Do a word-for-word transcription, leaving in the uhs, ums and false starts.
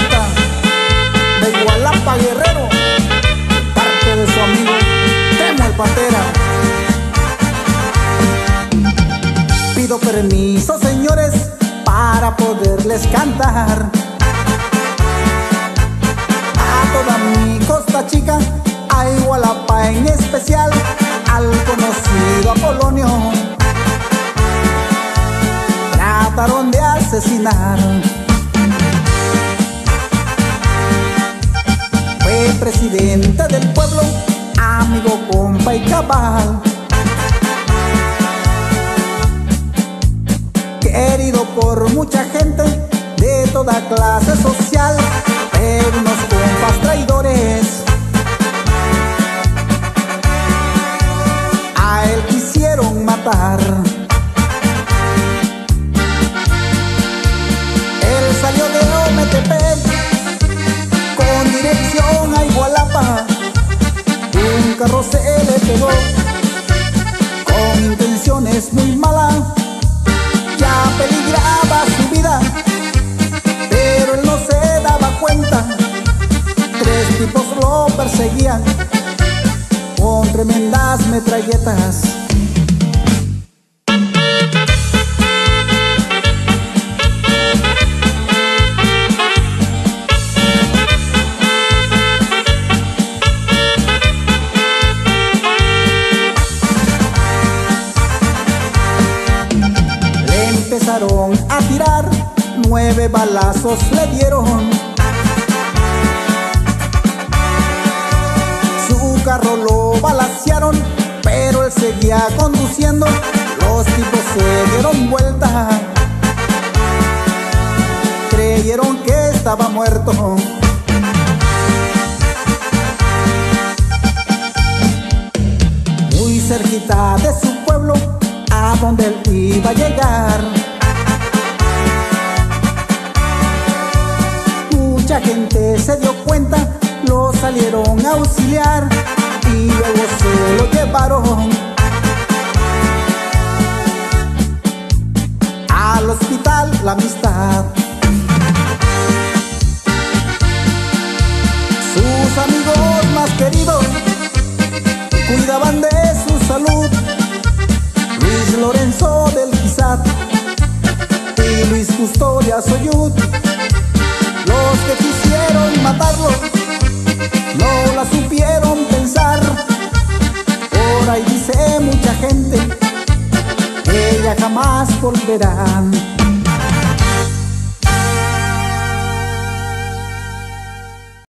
Blanca de Igualapa, Guerrero, parte de su amigo Temo el Pantera. Pido permiso, señores, para poderles cantar a toda mi Costa Chica, a Igualapa en especial, al conocido Apolonio. Trataron de asesinar. Fue presidente del pueblo, amigo, compa y cabal, querido por mucha gente de toda clase social, pero unos compas traidores a él quisieron matar. Él salió de Ometepec con dirección a Igualapa. Un carro se le pegó con intenciones muy malas, ya peligraba su vida, pero él no se daba cuenta. Tres tipos lo perseguían con tremendas metralletas. Empezaron a tirar, nueve balazos le dieron. Su carro lo balacearon, pero él seguía conduciendo. Los tipos se dieron vuelta, creyeron que estaba muerto. Muy cerquita de su pueblo, a donde él iba a llegar, mucha gente se dio cuenta, lo salieron a auxiliar y luego se lo llevaron al hospital La Amistad. Sus amigos más queridos cuidaban de su salud: Luis Lorenzo del Quizat y Luis Custodia Soyud. Los que quisieron matarlo no la supieron pensar. Por ahí dice mucha gente que ya jamás volverán.